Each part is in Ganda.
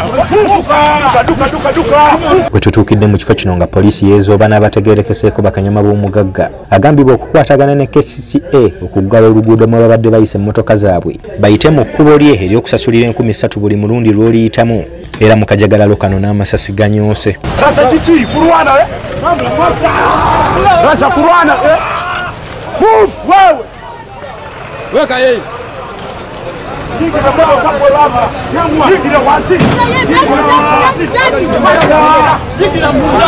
Wetutuukidde mu kifo kino nga poliisi yeezooba n'abategeerekeseeko bakanyama b'omugagga agambibwa okukwatagana ne KCCA okuggala oluguudo mwe babadde bayisa emmotoka zaabwe bayite mu kkubo lye ery'okusasulira 3,000 buli mulundi lw'oliyitamu era mu kajagalalo kano n'amasasi ganyoose. Sasa kiki kulwana Sasa kulwana move wewe weka yeye Nigga baba kwa lava nigga wasi nigga munda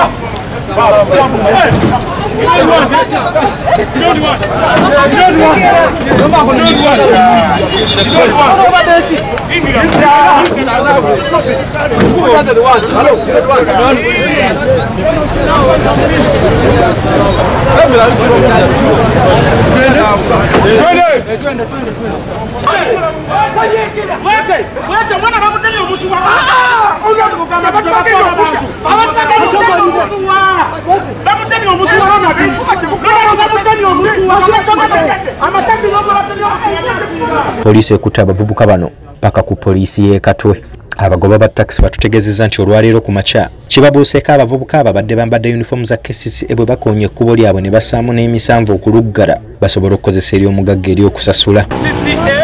Poliisi ekutte abavubuka bano paka ku poliisi y'e Katwe. Abagoba ba taxi batutegeezezza nti olwaleero ku makya kibabuuseeko abavubuka ababadde bambadde yunifoomu za KCCA bwe bakoonye ekkubo lyabwe ne bassaamu n'emisanvu okuluggala basobole okukozesa eri omugagga eri okusasula. KCCA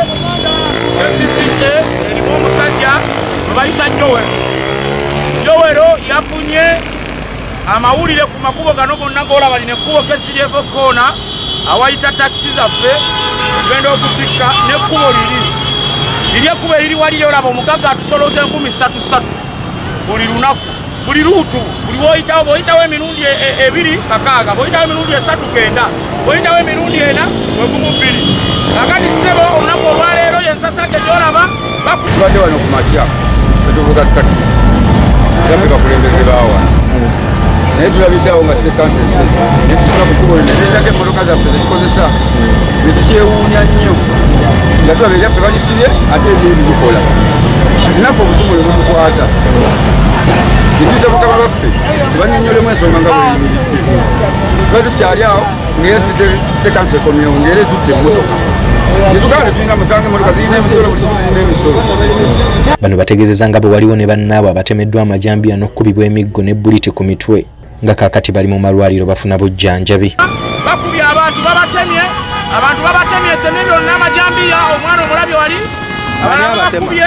erimu omusajja gwe bayita Jowero yafunye amawulire ku makubo gano gonna g'olaba lino ekkubo kesiryeko koona awayita takisi zaffe tugenda okutikka n'ekkubo liri ekkubo eriri waliyo olaba omugagga atusoloza 3,000 buli lunaku buli luutu buli woyitawo bw'oyitawo emirundi 2 6 bw'oyitawo emirundi 3 9 bw'oyitawo emirundi 4 2 kakati ssebo olunaku olwaleero yensasage gy'olaba bakubadde wano ku makya tetuvuga takisi yaffe bakulembeze baawa naye tulabiddeawo nga sekansese ne tusula ku kkubo neteetako emmotoka zaffe zetukozesa ne tukyewuunya nnyo nga tulaba eryaffe balisibye ate ebyebi bikola kati naffe obusumu lwe bumukwata netuyita bakaba baffe tebanyonyolemu ensonga nga bweyimiridde tuba tukyali awo ngaera sitekansi ekomyewo ngaera etutte emmotoka netugala netulina musange emmotoka zirina emisolo buli kimu zirina emisolo. Bano bategeezezza nga bwe waliwo ne bannaabwe abatemeddwa amajambiya n'okkubibwa emiggo ne buliti ku mitwe nga kaakati bali mu malwaliro bafuna bujjanjabi. Bakubye abantu babatemye eteme lyonna amajambiya omwana omulabye wali bakubye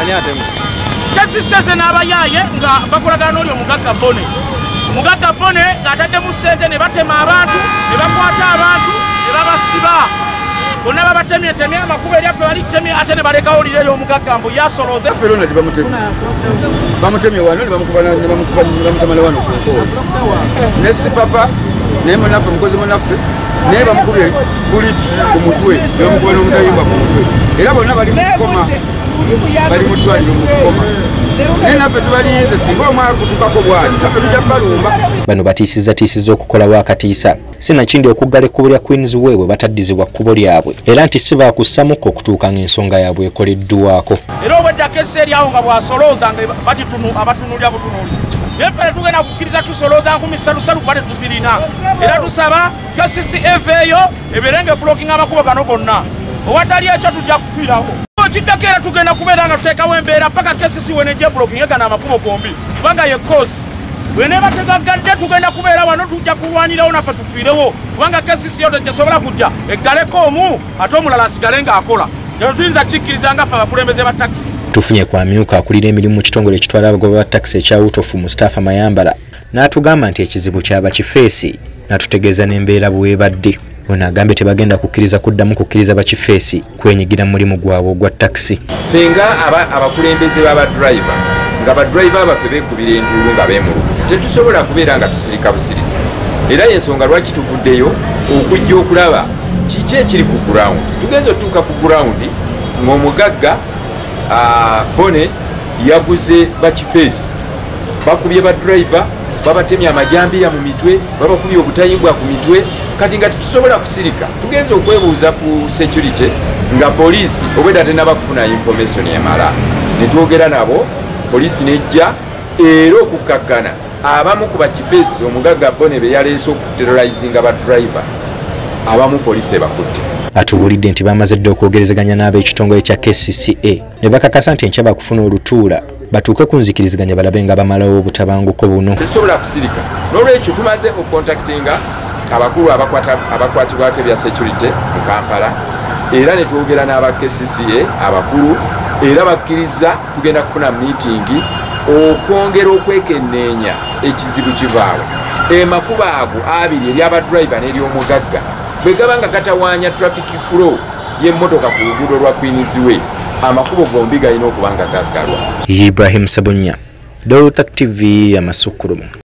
KCCA n'abayaaye nga bakolagana n'oli omugagga Bone ng'ataddemu ssente ne batema abantu ne bakwata abantu ne babasiba bonna babatemye amakubo eryaffe balitemye ate ne balekawo liro ery'omugagga mbu yasoloze ferona bamutemye wano ne bamutamala wano ku nkoola ne sipapa naye munaffe mukozi munaffe naye bamukubye buliti ku mutwe ne bamukuba n'omutayimba ku mutwe era bonna bali mu kukoma bali mu ddwaliro mu kukoma naye naffe tubalinze singa omwala kutukako bwati naffe tujja balumba. Bano batiisizza okukolawo akatiisa sinakindi okuggala ekkubo lya Queens Way bwe bataddizibwa kkubo lyabwe era nti si baakussamuko okutuuka ng'ensonga yaabwe ekoleddwako. Era obwedda kesi eryawo nga bwasolooza nga abatunulira butunuulizi naye ffe tugenda kukkiriza tusolooza 3,000 kuba tetuzirina era tusaba KCCA eveeyo ebeere ng'ebulookinga amakubo gano gonna owatali ekyo tujja kufiirawo. Kiddako era tugenda kubeera nga tuteekawo embeera paka KCCA wenejja bulookinga gano amakubo gombi kubanga ye koosi bweneeba tegaggadde tugenda kubeera wano tujja kulwanirawo naffe tufiirewo kubanga KCCA tesobola kujja eggaleko omu ate omulala asigale ng'akola tuyinza kikkiriza nga ffe abakulembeze ba takisi. Tufunye kwamyuka akulira emirimu mu kitongole ekitwala abagoba ba takisi ekya Utofu Mustafa Mayambala n'atugamba nti ekizibu kyaba kifeesi n'atutegeeza n'embeera bwebadde. Ono agambye tebagenda kukkiriza kuddamu kukkiriza bakifeesi kwenyigira mu mulimu gwabwe ogwa takisi. Fenga abakulembeze b'abadriva nga badriva baffe beekubira enduulu nga beemulugu tetusobola kubeera nga tusirika busirisi era y'ensonga lwaki tuvuddeyo okujja okulaba kiki ekiri ku ground. Tugenza otuuka ku ground ng'omugagga Bone yaguze bakifeesi bakubye badriva babatemye amajambiya mu mitwe babakubye obutayimbwa ku mitwe kati nga tetusobola kusirika tugenza okwebuuza ku security nga poliisi obwedda tenabakufuna information emala ne twogera nabo poliisi nejja era okukakkana abamu ku bakifeesi omugagga Bone be yaleese okuterrorizinga badriver abamu poliisi ebakutte. Atubuulidde nti bamaze dda okwogerezeganya n'ab'ekitongole kya KCCA ne bakakasa nti enkya bakufuna olutuula batuuke ku nzikiriziganya balabe nga bamalawo obutabanguko buno. Tesobola kusirika n'olwekyo tumaze okukontakitinga abakulu abakwatibwako ebya security mu Kampala era ne twogera n'aba KCCA abakulu era bakkiriza tugenda kufuna miitingi okwongera okwekenneenya ekizibu kivaawo. Makubo ago abiri ery'abadriver n'ery'omugagga bwe gaba nga gatawaanya traffic flow y'emmotoka ku luguudo lwa Queensway, amakubo gombi galina okuba nga gaggalwa. Ibrahim Sabunya, Dota TV ya Masukuru.